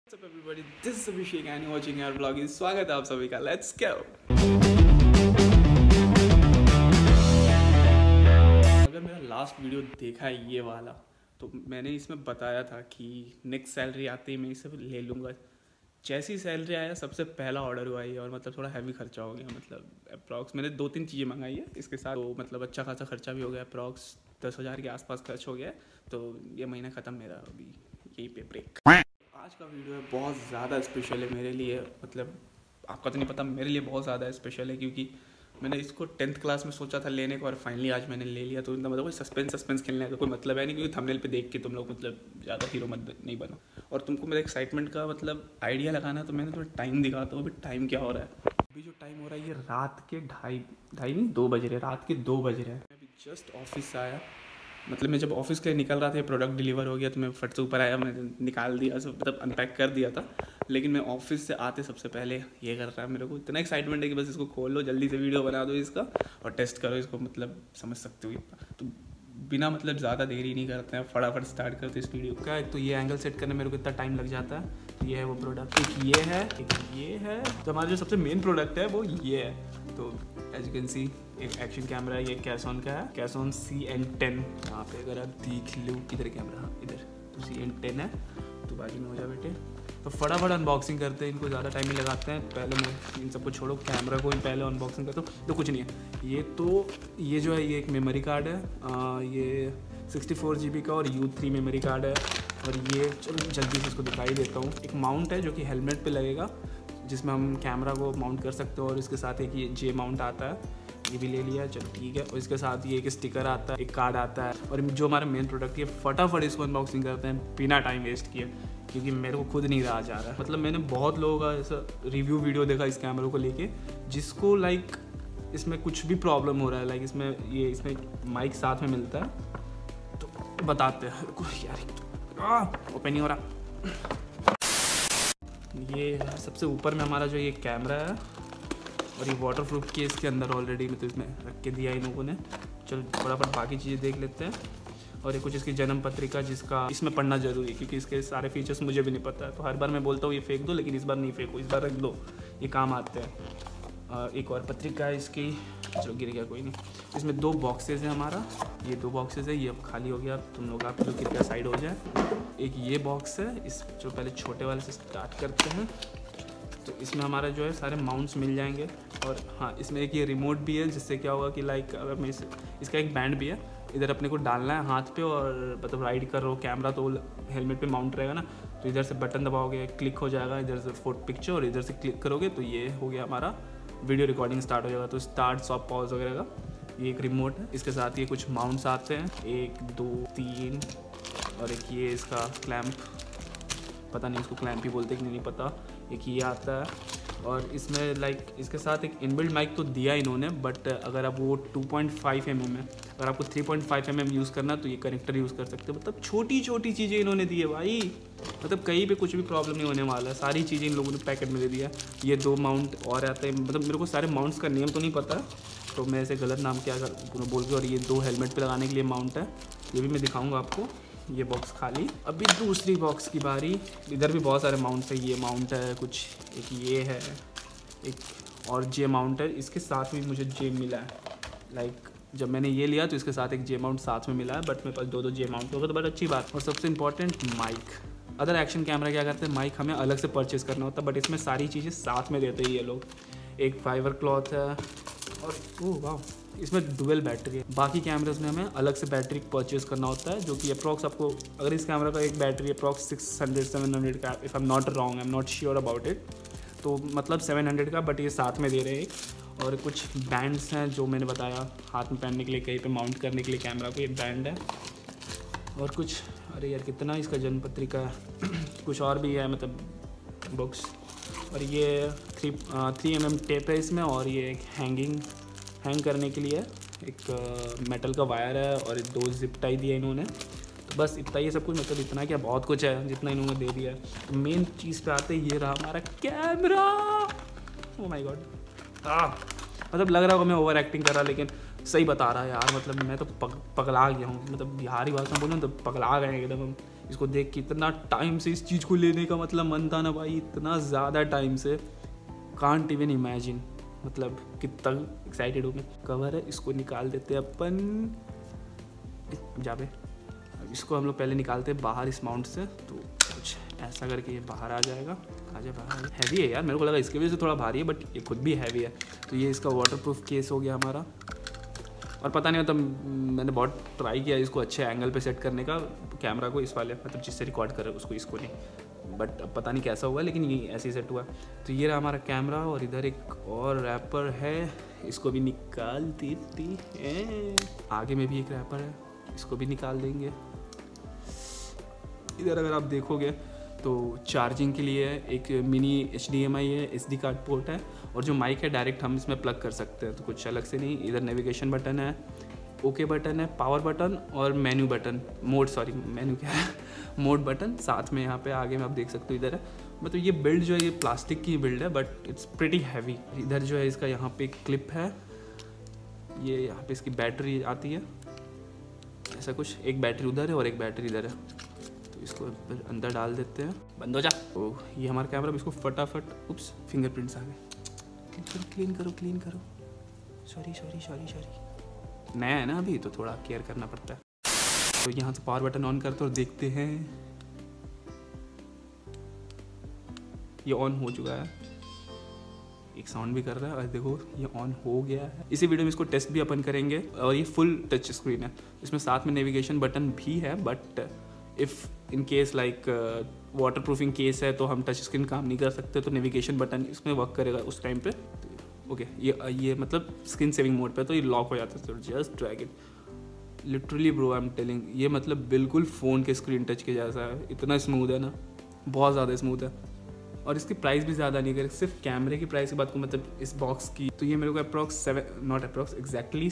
What's up everybody, this is Abhishek and you're watching our vlog. स्वागत है आप सभी का. Let's go. अगर मेरा लास्ट वीडियो देखा है ये वाला, तो मैंने इसमें बताया था कि नेक्स्ट सैलरी आते ही मैं इसे ले लूँगा. जैसी सैलरी आया सबसे पहला ऑर्डर हुआ है और मतलब थोड़ा हैवी खर्चा हो गया. मतलब अप्रॉक्स मैंने 2-3 चीज़ें मंगाई है इसके साथ, तो मतलब अच्छा खासा खर्चा भी हो गया. अप्रॉक्स 10,000 के आसपास खर्च हो गया. तो ये महीना ख़त्म मेरा, अभी यही पे ब्रेक. आज का वीडियो है बहुत ज़्यादा स्पेशल है मेरे लिए. मतलब आपका तो नहीं पता, मेरे लिए बहुत ज़्यादा स्पेशल है क्योंकि मैंने इसको 10th क्लास में सोचा था लेने को और फाइनली आज मैंने ले लिया. तो इतना मतलब कोई सस्पेंस खेलने का कोई मतलब है नहीं, क्योंकि थंबनेल पे देख के तुम लोग मतलब ज़्यादा हीरो मत नहीं बनो. और तुमको मेरे एक्साइटमेंट का मतलब आइडिया लगाना है तो मैंने थोड़ा टाइम दिखाता हूँ. अभी टाइम क्या हो रहा है, अभी जो टाइम हो रहा है ये रात के 2 बज रहे. रात के 2 बज रहे हैं. मैं अभी जस्ट ऑफिस से आया. मतलब मैं जब ऑफिस के लिए निकल रहा था, प्रोडक्ट डिलीवर हो गया तो मैं फट से ऊपर आया, मैंने निकाल दिया, मतलब अनपैक कर दिया था. लेकिन मैं ऑफिस से आते सबसे पहले ये कर रहा है. मेरे को इतना एक्साइटमेंट है कि बस इसको खोल लो, जल्दी से वीडियो बना दो इसका और टेस्ट करो इसको. मतलब समझ सकते हो. तो बिना मतलब ज़्यादा देरी नहीं करते हैं, फटाफट स्टार्ट करते इस वीडियो का. एक तो ये एंगल सेट करने में मेरे को इतना टाइम लग जाता है. तो ये है वो प्रोडक्ट, एक ये है, एक ये है. तो हमारा जो सबसे मेन प्रोडक्ट है वो ये है. तो एज यू कैन सी एक एक्शन कैमरा है. ये कैसॉन का है, कैसॉन CN10. यहाँ पे अगर आप देख लो, इधर कैमरा, हाँ इधर, तो CN10 है. तो बाजू में हो जा बेटे. तो फटाफट अनबॉक्सिंग करते हैं, इनको ज़्यादा टाइम नहीं लगाते हैं. पहले मैं इन सबको छोड़ो, कैमरा को ही पहले अनबॉक्सिंग करता हूँ. तो कुछ नहीं है ये जो है ये एक मेमोरी कार्ड है. ये 64 GB का और U3 मेमोरी कार्ड है. और ये चलो जल्दी से इसको दिखाई देता हूँ. एक माउंट है जो कि हेलमेट पे लगेगा, जिसमें हम कैमरा को माउंट कर सकते हो. और इसके साथ एक ये J माउंट आता है, ये भी ले लिया, चलो ठीक है. और इसके साथ ये एक स्टिकर आता है, एक कार्ड आता है. और जो हमारा मेन प्रोडक्ट है, फटाफट इसको अनबॉक्सिंग करते हैं बिना टाइम वेस्ट किए, क्योंकि मेरे को खुद नहीं रहा जा रहा है. मतलब मैंने बहुत लोगों का ऐसा रिव्यू वीडियो देखा इस कैमरे को लेके, जिसको लाइक इसमें कुछ भी प्रॉब्लम हो रहा है. लाइक इसमें माइक साथ में मिलता है. तो बताते हैं यार, ओपन नहीं हो रहा. ये सबसे ऊपर में हमारा जो ये कैमरा है, और ये वाटरप्रूफ केस के अंदर ऑलरेडी में तो इसमें रख के दिया इन लोगों ने. चलो फटाफट बाकी चीज़ें देख लेते हैं. और ये कुछ इसकी जन्म पत्रिका, जिसका इसमें पढ़ना जरूरी है क्योंकि इसके सारे फीचर्स मुझे भी नहीं पता है. तो हर बार मैं बोलता हूँ ये फेंक दो, लेकिन इस बार नहीं फेंको, इस बार रख दो, ये काम आते हैं. एक और पत्रिका है इसकी, चलो गिर गया कोई नहीं. इसमें 2 बॉक्सेस हैं हमारा, ये 2 बॉक्सेस है. ये अब खाली हो गया, तुम लोग आप लोग कृपया साइड हो जाए. एक ये बॉक्स है, इस जो पहले छोटे वाले से स्टार्ट करते हैं. तो इसमें हमारा जो है सारे माउंट्स मिल जाएंगे. और हाँ, इसमें एक ये रिमोट भी है, जिससे क्या होगा कि लाइक अगर मैं इसका एक बैंड भी है, इधर अपने को डालना है हाथ पे, और मतलब राइड कर रहे हो कैमरा तो हेलमेट पे माउंट रहेगा ना. तो इधर से बटन दबाओगे, क्लिक हो जाएगा, इधर से फोटो पिक्चर, और इधर से क्लिक करोगे तो ये हो गया हमारा वीडियो रिकॉर्डिंग स्टार्ट हो जाएगा. तो स्टार्ट, स्टॉप, पॉज वगैरह का ये एक रिमोट है. इसके साथ ये कुछ माउंट्स आते हैं, 1 2 3, और एक ये इसका क्लैंप, पता नहीं इसको क्लैंप ही बोलते कि नहीं पता. एक ये आता है. और इसमें लाइक इसके साथ एक इनबिल्ट माइक तो दिया इन्होंने, बट अगर आप वो 2.5 mm है, अगर आपको 3.5 mm यूज़ करना तो ये कनेक्टर यूज़ कर सकते हो. मतलब छोटी छोटी चीज़ें इन्होंने दी है भाई. मतलब कहीं पे कुछ भी प्रॉब्लम नहीं होने वाला है. सारी चीज़ें इन लोगों ने पैकेट में दे दिया. ये 2 माउंट और आते हैं. मतलब मेरे को सारे माउंट्स का नेम तो नहीं पता, तो मैं ऐसे गलत नाम क्या बोल के. और ये 2 हेलमेट पे लगाने के लिए माउंट है, ये भी मैं दिखाऊंगा आपको. ये बॉक्स खाली. अभी दूसरी बॉक्स की बारी. इधर भी बहुत सारे माउंट्स है. ये माउंट है कुछ, एक ये है, एक और J माउंट है. इसके साथ भी मुझे J मिला है. लाइक जब मैंने ये लिया तो इसके साथ एक J माउंट साथ में मिला है, बट मेरे पास 2 J माउंट होगा तो बड़ी अच्छी बात. और सबसे important mic. Other action camera क्या करते हैं, माइक हमें अलग से परचेज़ करना होता है, बट इसमें सारी चीज़ें साथ में देते हैं ये लोग. एक फाइबर क्लॉथ है, और ओह वाह, इसमें डुअल बैटरी है. बाकी कैमराज में हमें अलग से बैटरी परचेज़ करना होता है, जो कि अप्रॉक्स आपको, अगर इस कैमरा का एक बैटरी अप्रॉक्स 600-700 का, if I am not wrong, I am not sure about it, तो मतलब 700 का, बट ये साथ में दे रहे हैं. और कुछ बैंड्स हैं जो मैंने बताया, हाथ में पहनने के लिए, कहीं पे माउंट करने के लिए कैमरा को, ये बैंड है. और कुछ, अरे यार कितना इसका जन्म पत्रिका है. कुछ और भी है, मतलब बुक्स. और ये 3 mm टेप है इसमें. और ये एक हैंग करने के लिए एक मेटल का वायर है, और 2 जिप टाई दिया इन्होंने. तो बस इतना ही सब कुछ, मतलब इतना क्या, बहुत कुछ है जितना इन्होंने दे दिया है. तो मेन चीज़ पे आते ये रहा हमारा कैमरा. ओह माय गॉड, मतलब लग रहा होगा मैं ओवर एक्टिंग कर रहा, लेकिन सही बता रहा है यार. मतलब मैं तो पगला गया हूँ. मतलब बिहारी भाषा में बोलूँ तो पगला गए एकदम. इसको देख के इतना टाइम से इस चीज़ को लेने का मतलब मन था ना भाई, इतना ज़्यादा टाइम से, कांट इवन इमेजिन, मतलब कितना एक्साइटेड हूँ मैं। कवर है, इसको निकाल देते हैं अपन जावे। इसको हम लोग पहले निकालते हैं बाहर इस माउंट से, तो कुछ ऐसा करके ये बाहर आ जाएगा। आ जाए बाहर। हैवी है यार, मेरे को लगा इसकी वजह से थोड़ा भारी है, बट ये खुद भी हैवी है। तो ये इसका वाटरप्रूफ केस हो गया हमारा। और पता नहीं, मतलब मैंने बहुत ट्राई किया इसको अच्छे एंगल पे सेट करने का, कैमरा को इस वाले, मतलब जिससे रिकॉर्ड कर रहे उसको, इसको नहीं, बट अब पता नहीं कैसा हुआ, लेकिन ये ऐसे ही सेट हुआ। तो ये रहा हमारा कैमरा, और इधर एक और रैपर है, इसको भी निकाल देते हैं। आगे में भी एक रैपर है, इसको भी निकाल देंगे। इधर अगर आप देखोगे तो चार्जिंग के लिए एक मिनी HDMI है, SD कार्ड पोर्ट है, और जो माइक है डायरेक्ट हम इसमें प्लग कर सकते हैं, तो कुछ अलग से नहीं। इधर नेविगेशन बटन है, ओके बटन है, पावर बटन और मेन्यू बटन, मेन्यू क्या है, मोड बटन साथ में। यहाँ पे आगे में आप देख सकते हो, इधर है। मतलब ये बिल्ड जो है ये प्लास्टिक की बिल्ड है, बट इट्स प्रिटी हैवी। इधर जो है इसका यहाँ पे एक क्लिप है, ये यहाँ पे इसकी बैटरी आती है, ऐसा कुछ, एक बैटरी उधर है और एक बैटरी इधर है। तो इसको अंदर डाल देते हैं, बंद हो जा। ओह, ये हमारा कैमरा, इसको फटाफट, उप्स, फिंगरप्रिंट्स आ गए, क्लीन करो। सॉरी। नया है ना अभी, तो थोड़ा केयर करना पड़ता है। तो यहाँ से पावर बटन ऑन करते और देखते हैं, ये ऑन हो चुका है, एक साउंड भी कर रहा है, और देखो ये ऑन हो गया है। इसी वीडियो में इसको टेस्ट भी अपन करेंगे। और ये फुल टच स्क्रीन है, इसमें साथ में नेविगेशन बटन भी है, but if in case like waterproofing case है तो हम टच स्क्रीन काम नहीं कर सकते, तो नेविगेशन बटन इसमें वर्क करेगा उस टाइम पे। ओके, ये मतलब स्क्रीन सेविंग मोड पे, तो ये लॉक हो जाता है, तो just drag it. Literally bro, I am telling, ये मतलब बिल्कुल फ़ोन के स्क्रीन टच के जैसा है, इतना स्मूथ है ना, बहुत ज़्यादा स्मूथ है। और इसकी प्राइस भी ज़्यादा नहीं करे, सिर्फ कैमरे की प्राइस की बात को, मतलब इस बॉक्स की, तो ये मेरे को एग्जैक्टली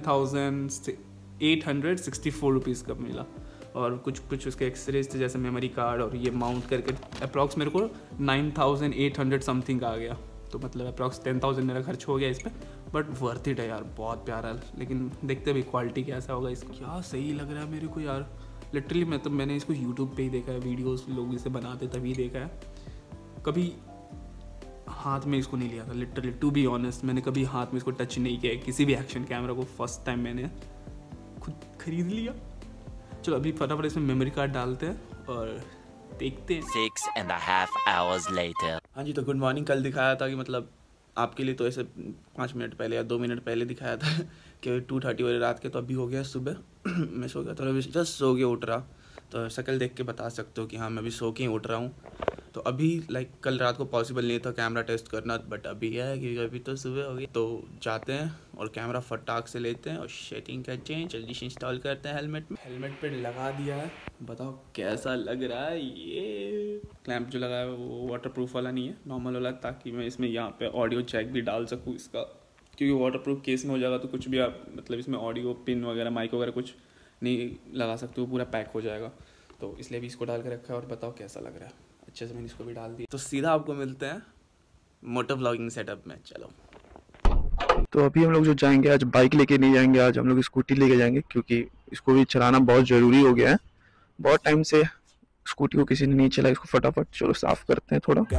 7,864 रुपीज़ का मिला। और कुछ उसके एक्सरेज थे, जैसे मेमोरी कार्ड, और ये माउंट करके अप्रॉक्स मेरे को 9,800 समथिंग आ गया। तो मतलब अप्रॉक्स 10,000 मेरा खर्च हो गया इस पर, बट वर्थ इट है यार, बहुत प्यारा। लेकिन देखते भी क्वालिटी कैसा होगा इसका। क्या सही लग रहा है मेरे को यार, लिटरली मतलब मैंने इसको यूट्यूब पे ही देखा है, वीडियोस लोग इसे बनाते तभी देखा है, कभी हाथ में इसको नहीं लिया था। लिटरली टू बी ऑनेस्ट, मैंने कभी हाथ में इसको टच नहीं किया है, किसी भी एक्शन कैमरा को। फर्स्ट टाइम मैंने खुद खरीद लिया। चलो अभी फटाफट इसमें मेमोरी कार्ड डालते हैं और देखते हैं। 6.5 hours later. हाँ जी, तो गुड मॉर्निंग। कल दिखाया था कि मतलब आपके लिए तो ऐसे 5 मिनट पहले या 2 मिनट पहले दिखाया था कि 2:30 बजे रात के, तो अभी हो गया सुबह। मैं सो गया था, अभी जस्ट सो के उठ रहा, तो शक्ल देख के बता सकते हो कि हाँ मैं अभी सो के ही उठ रहा हूँ। तो अभी लाइक कल रात को पॉसिबल नहीं था कैमरा टेस्ट करना, बट अभी है कि अभी तो सुबह हो गई, तो जाते हैं और कैमरा फटाक से लेते हैं और सेटिंग करते हैं, जल्दी से इंस्टॉल करते हैं। हेलमेट पे लगा दिया है, बताओ कैसा लग रहा है। ये क्लैंप जो लगाया है वो वाटरप्रूफ वाला नहीं है, नॉर्मल वाला, ताकि मैं इसमें यहाँ पे ऑडियो जैक भी डाल सकूँ इसका, क्योंकि वाटरप्रूफ केस में हो जाएगा तो कुछ भी आप मतलब इसमें ऑडियो पिन वगैरह माइक वगैरह कुछ नहीं लगा सकते, वो पूरा पैक हो जाएगा। तो इसलिए भी इसको डाल के रखा है। और बताओ कैसा लग रहा है, अच्छे से मैंने इसको भी डाल दिया। तो सीधा आपको मिलते हैं मोटो व्लॉगिंग सेटअप में, चलो। तो अभी हम लोग जो जाएंगे, आज बाइक लेके नहीं जाएंगे, आज हम लोग स्कूटी लेके जाएंगे, क्योंकि इसको भी चलाना बहुत ज़रूरी हो गया है। बहुत टाइम से स्कूटी को किसी ने नहीं चला, इसको फटाफट चलो साफ करते हैं थोड़ा।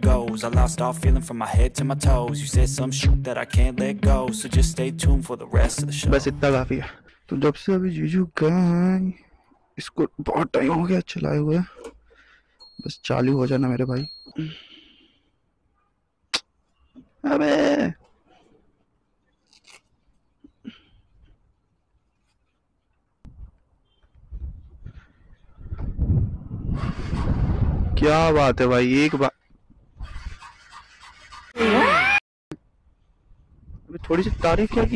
बस इतना काफी है। तो जब से अभी जीजू गए, इसको बहुत टाइम हो गया चलाए हुए, बस चालू हो जाना मेरे भाई। अबे क्या बात है भाई, एक बार थोड़ी सी तारीफ क्या की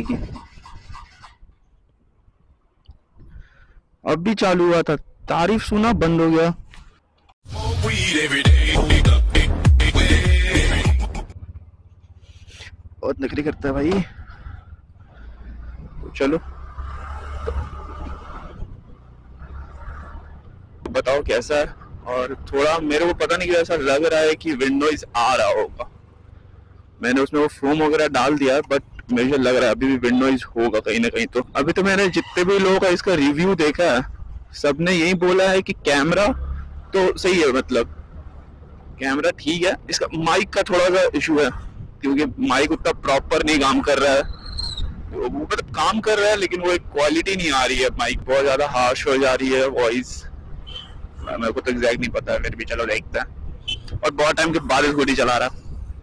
अब भी चालू हुआ था, तारीफ सुना बंद हो गया। बहुत नखरी करता है भाई। तो चलो बताओ कैसा है। और थोड़ा मेरे को पता नहीं, ऐसा लग रहा है कि विंड नॉइज आ रहा होगा। मैंने उसमें वो फोम वगैरह डाल दिया, बट मुझे लग रहा है अभी भी विंड नॉइज होगा कहीं ना कहीं। तो अभी तो मैंने जितने भी लोगों का इसका रिव्यू देखा है, सबने यही बोला है कि कैमरा तो सही है, मतलब कैमरा ठीक है, इसका माइक का थोड़ा सा इशू है क्योंकि माइक उतना प्रॉपर नहीं काम कर रहा है। वो मतलब काम कर रहा है लेकिन वो एक क्वालिटी नहीं आ रही है, माइक बहुत ज्यादा हार्श हो जा रही है वॉइस। मेरे को तो एग्जैक्ट नहीं पता है, फिर भी चलो देखते हैं। और बहुत टाइम के बाद स्कूटी चला रहा,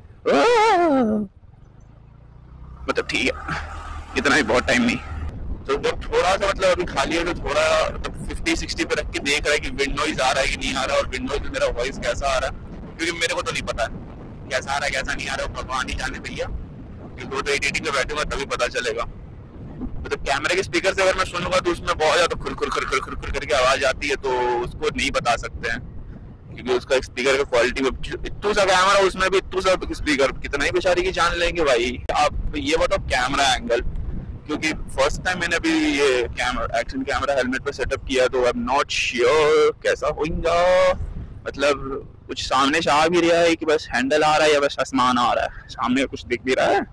मतलब ठीक है, इतना ही, बहुत टाइम नहीं। तो वो थोड़ा सा मतलब अभी खाली है तो थोड़ा मतलब 50-60 पे रख के देख रहा है कि विंड नॉइज आ रहा है कि नहीं आ रहा, और विंड नॉइज में मेरा वॉइस कैसा आ रहा है, क्योंकि मेरे को तो नहीं पता कैसा आ रहा है कैसा नहीं आ रहा है, भगवान ही जाने भैया। क्योंकि वो तो एडिटिंग में बैठूंगा तभी पता चलेगा। मतलब कैमरे के स्पीकर से अगर मैं सुनूंगा तो उसमें बहुत ज्यादा खुर खुर खुर खुर खुर खुर करके आवाज आती है, तो उसको नहीं बता सकते हैं क्योंकि उसका स्पीकर का क्वालिटी, इतना सा कैमरा उसमें भी इतना सा स्पीकर, कितना ही बेचारी की जान लेंगे भाई। आप ये बताओ कैमरा एंगल, क्योंकि फर्स्ट टाइम मैंने अभी ये कैमरा एक्शन कैमरा हेलमेट पे सेटअप किया तो आई एम नॉट श्योर कैसा होगा। मतलब कुछ सामने से आ भी रहा है कि बस हैंडल आ रहा है या बस आसमान आ रहा है, सामने कुछ दिख भी रहा है,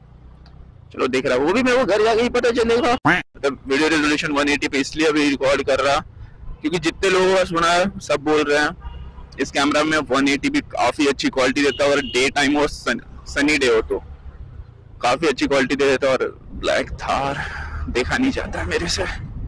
चलो देख रहा है वो भी मेरे को घर जाके ही पता चलेगा। मतलब वीडियो रेजोल्यूशन 180 पे इसलिए अभी रिकॉर्ड कर रहा क्योंकि जितने लोगों का सुना है सब बोल रहे हैं इस कैमरा में 180 भी काफी अच्छी क्वालिटी देता है, और डे टाइम हो सनी डे हो तो काफी अच्छी क्वालिटी दे देता है। और ब्लैक थार देखा नहीं जाता है मेरे से,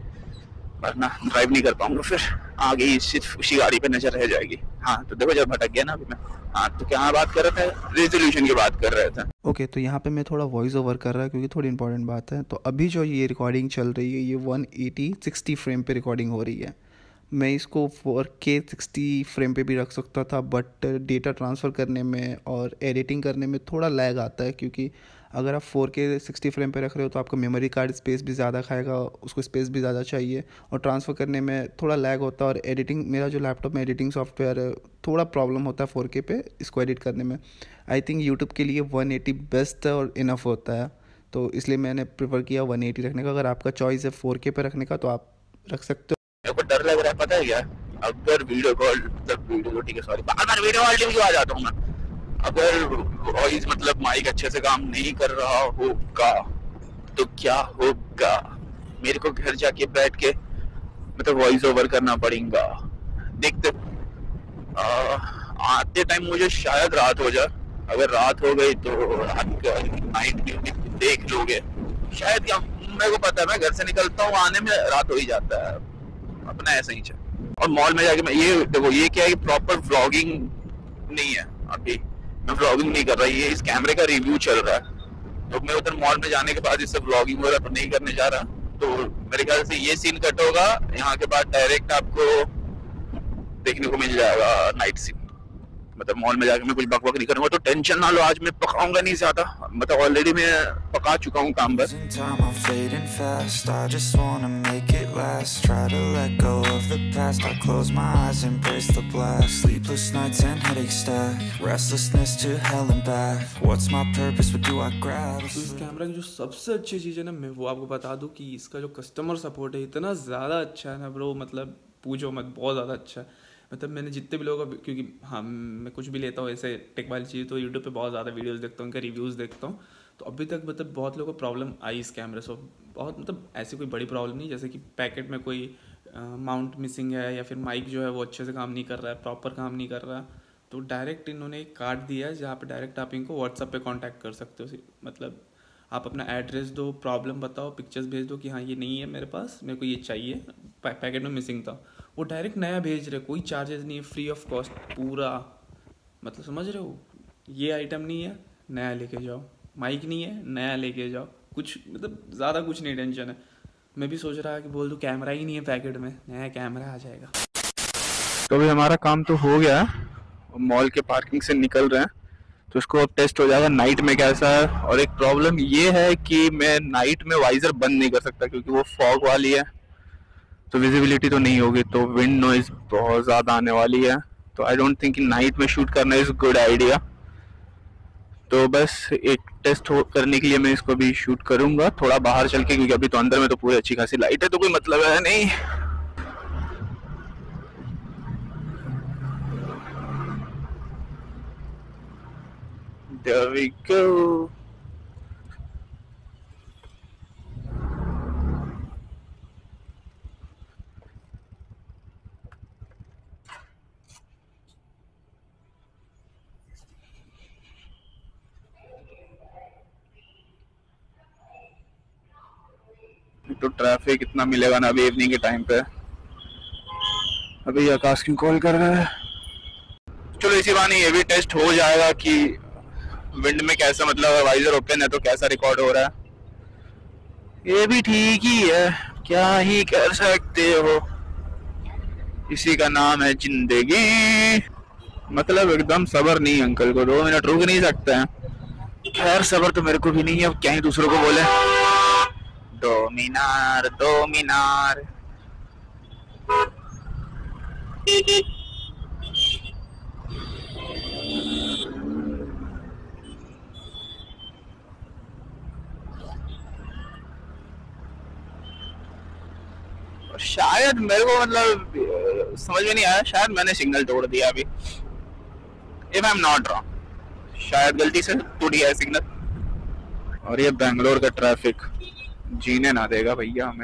वरना ड्राइव नहीं कर पाऊंगा, फिर आगे ही सिर्फ उसी गाड़ी पे नजर रह जाएगी। हाँ तो देखो जब भटक गया ना अभी मैं। हाँ तो क्या बात कर रहे थे, रेजोल्यूशन की बात कर रहे थे। ओके तो यहाँ पे मैं थोड़ा वॉइस ओवर कर रहा है क्योंकि थोड़ी इंपॉर्टेंट बात है। तो अभी जो ये रिकॉर्डिंग चल रही है ये 180 60 फ्रेम पे रिकॉर्डिंग हो रही है। मैं इसको 4K 60 फ्रेम पे भी रख सकता था, बट डेटा ट्रांसफ़र करने में और एडिटिंग करने में थोड़ा लैग आता है, क्योंकि अगर आप 4K 60 फ्रेम पे रख रहे हो तो आपका मेमोरी कार्ड स्पेस भी ज़्यादा खाएगा, उसको स्पेस भी ज़्यादा चाहिए और ट्रांसफ़र करने में थोड़ा लैग होता है। और एडिटिंग, मेरा जो लैपटॉप में एडिटिंग सॉफ्टवेयर है थोड़ा प्रॉब्लम होता है 4K पे इसको एडिट करने में। आई थिंक यूट्यूब के लिए 180 बेस्ट है और इनफ होता है, तो इसलिए मैंने प्रेफर किया 180 रखने का। अगर आपका चॉइस है 4K पे रखने का तो आप रख सकते हो। मेरे को डर लग रहा है पता है क्या, अगर वीडियो कॉल मतलब वीडियो ठीक है सॉरी बार वीडियो कॉल क्यों आ जाता हूँ मैं, अगर वॉइस मतलब माइक अच्छे से काम नहीं कर रहा होगा तो क्या होगा, मेरे को घर जाके बैठ के मतलब वॉइस ओवर करना पड़ेगा। देखते आते टाइम मुझे शायद रात हो जाए, अगर रात हो गई तो रात का नाइट ड्यूटी देख लोगे शायद। क्या मेरे को पता है मैं घर से निकलता हूँ आने में रात हो ही जाता है, अपना ऐसा ही चल। और मॉल में जाके मैं ये देखो ये क्या है, प्रॉपर व्लॉगिंग नहीं है, अभी मैं व्लॉगिंग नहीं कर रहा, ये इस कैमरे का रिव्यू चल रहा है। तो मैं उधर मॉल में जाने के बाद इससे व्लॉगिंग वगैरह तो नहीं करने जा रहा, तो मेरे ख्याल से ये सीन कट होगा, यहाँ के बाद डायरेक्ट आपको देखने को मिल जाएगा नाइट सीन। मतलब मॉल में जाके मैं कुछ बकबक नहीं करूंगा, तो टेंशन ना लो, आज मैं पकाऊंगा नहीं ज्यादा, मतलब ऑलरेडी मैं पका चुका हूँ काम बस। इस कैमरा की जो सबसे अच्छी चीज़ है ना, मैं वो आपको बता दूं कि इसका जो कस्टमर सपोर्ट है इतना ज़्यादा अच्छा है ना ब्रो, मतलब पूछो मत, बहुत ज़्यादा अच्छा है। मतलब मैंने जितने भी लोगों का, क्योंकि हाँ मैं कुछ भी लेता हूँ ऐसे टेक वाली चीज़ तो यूट्यूब पे बहुत ज़्यादा वीडियोस देखता हूँ, उनका रिव्यूज़ देखता हूँ, तो अभी तक मतलब बहुत लोगों को प्रॉब्लम आई इस कैमरे से। बहुत मतलब ऐसी कोई बड़ी प्रॉब्लम नहीं, जैसे कि पैकेट में कोई माउंट मिसिंग है या फिर माइक जो है वो अच्छे से काम नहीं कर रहा है, प्रॉपर काम नहीं कर रहा, तो डायरेक्ट इन्होंने एक कार्ड दिया है जहाँ पे डायरेक्ट आप इनको व्हाट्सएप पे कांटेक्ट कर सकते हो। मतलब आप अपना एड्रेस दो, प्रॉब्लम बताओ, पिक्चर्स भेज दो कि हाँ ये नहीं है मेरे पास, मेरे को ये चाहिए, पैकेट में मिसिंग था, वो डायरेक्ट नया भेज रहे, कोई चार्जेस नहीं है, फ्री ऑफ कॉस्ट पूरा। मतलब समझ रहे हो, ये आइटम नहीं है नया लेके जाओ, माइक नहीं है नया लेके जाओ, कुछ मतलब ज़्यादा कुछ नहीं टेंशन है। मैं भी सोच रहा कि बोल दूँ कैमरा ही नहीं है पैकेट में, नया कैमरा आ जाएगा। तो अभी हमारा काम तो हो गया, मॉल के पार्किंग से निकल रहे हैं, तो इसको अब टेस्ट हो जाएगा नाइट में कैसा है। और एक प्रॉब्लम ये है कि मैं नाइट में वाइजर बंद नहीं कर सकता क्योंकि वो फॉग वाली है, तो विजिबिलिटी तो नहीं होगी, तो विंड नॉइज बहुत ज़्यादा आने वाली है, तो आई डोंट थिंक नाइट में शूट करना इज़ गुड आइडिया। तो बस एक टेस्ट करने के लिए मैं इसको भी शूट करूंगा थोड़ा बाहर चल के, क्योंकि अभी तो अंदर में तो पूरी अच्छी खासी लाइट है तो कोई मतलब है नहीं। There we go. तो ट्रैफिक इतना मिलेगा ना अभी इवनिंग के टाइम पे। अभी आकाश क्यों कॉल कर रहा है? चलो इसी बहाने ये भी टेस्ट हो जाएगा कि विंड में कैसा, मतलब वाइजर ओपन है तो कैसा रिकॉर्ड हो रहा है। ये भी ठीक ही है, क्या ही कर सकते हो, इसी का नाम है जिंदगी। मतलब एकदम सबर नहीं अंकल को, 2 मिनट रुक नहीं सकते हैं। खैर सबर तो मेरे को भी नहीं है, अब क्या ही दूसरों को बोले। दो मीनार शायद मेरे को मतलब समझ में नहीं आया, शायद मैंने सिग्नल तोड़ दिया अभी, if I am not wrong, शायद गलती से टूट गया सिग्नल। और ये बेंगलोर का ट्रैफिक जीने ना देगा भैया हमें।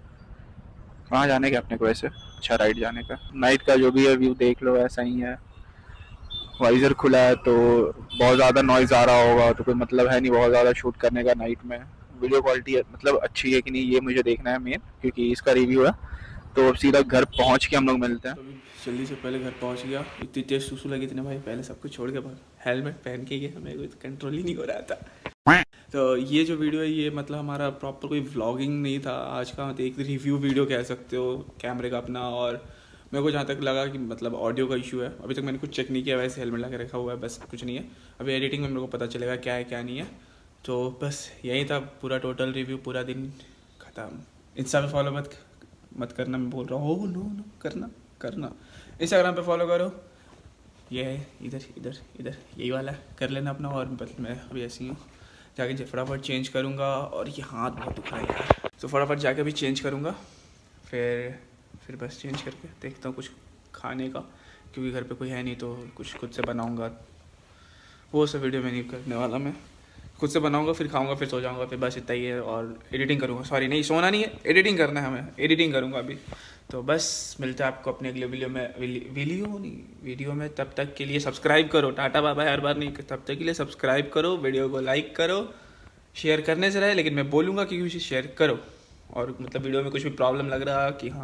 कहाँ जाने का अपने को वैसे? अच्छा राइट जाने का। नाइट का जो भी है व्यू देख लो, ऐसा ही है। वाइजर खुला है तो बहुत ज़्यादा नॉइज़ आ रहा होगा, तो कोई मतलब है नहीं बहुत ज़्यादा शूट करने का नाइट में। वीडियो क्वालिटी मतलब अच्छी है कि नहीं ये मुझे देखना है मेन, क्योंकि इसका रिव्यू है। तो अब सीधा घर पहुंच के हम लोग मिलते हैं। तो जल्दी से पहले घर पहुंच गया, इतनी तेज सुसु लगी थी ना भाई, पहले सब कुछ छोड़ के हेलमेट पहन के गया, मेरे को कंट्रोल ही नहीं हो रहा था। तो ये जो वीडियो है ये मतलब हमारा प्रॉपर कोई व्लॉगिंग नहीं था आज का, मतलब एक रिव्यू वीडियो कह सकते हो कैमरे का अपना। और मेरे को जहाँ तक लगा कि मतलब ऑडियो का इशू है, अभी तक मैंने कुछ चेक नहीं किया, वैसे हेलमेट लगा रखा हुआ है, बस कुछ नहीं है। अभी एडिटिंग में मेरे को पता चलेगा क्या है क्या नहीं है। तो बस यही था पूरा टोटल रिव्यू, पूरा दिन ख़त्म। इंस्टा पे फॉलो मत करना, मैं बोल रहा हूँ। नो करना इंस्टाग्राम पे फॉलो करो, ये है इधर यही वाला कर लेना अपना। और मैं अभी ऐसी हूँ, जाके फटाफट चेंज करूँगा। और ये हाथ बहुत दुख रहा है यार, तो फटाफट जाके अभी चेंज करूँगा, फिर बस चेंज करके देखता हूँ कुछ खाने का, क्योंकि घर पे कोई है नहीं तो कुछ खुद से बनाऊँगा। वो सब वीडियो में नहीं करने वाला, मैं खुद से बनाऊँगा, फिर खाऊँगा, फिर सो जाऊँगा, फिर बस इतना ही है। और एडिटिंग करूँगा, सॉरी नहीं सोना नहीं है, एडिटिंग करना है हमें, एडिटिंग करूँगा अभी। तो बस मिलता है आपको अपने अगले वीडियो में। तब तक के लिए सब्सक्राइब करो, टाटा बाय बाय हर बार नहीं, तब तक के लिए सब्सक्राइब करो, वीडियो को लाइक करो, शेयर करने से रहे, लेकिन मैं बोलूँगा कि कुछ शेयर करो। और मतलब वीडियो में कुछ भी प्रॉब्लम लग रहा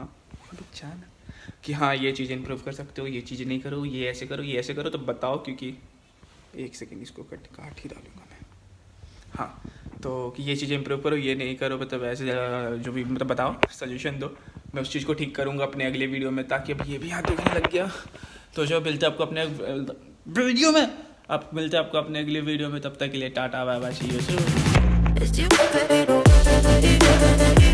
कि हाँ ये चीज़ इंप्रूव कर सकते हो, ये चीज़ नहीं करो, ये ऐसे करो, तो बताओ, क्योंकि 1 सेकेंड इसको काट ही डालूंगा मैं। हाँ, तो कि ये चीज़ें इंप्रूव करो, ये नहीं करो, मतलब ऐसे जो भी मतलब बताओ, सजेशन दो, मैं उस चीज़ को ठीक करूँगा अपने अगले वीडियो में। ताकि अब ये भी हाथ दुखने लग गया। तो जो मिलते हैं आपको अपने वीडियो में, मिलते हैं आपको अपने अगले वीडियो में। तब तक के लिए tata bye bye, see you soon.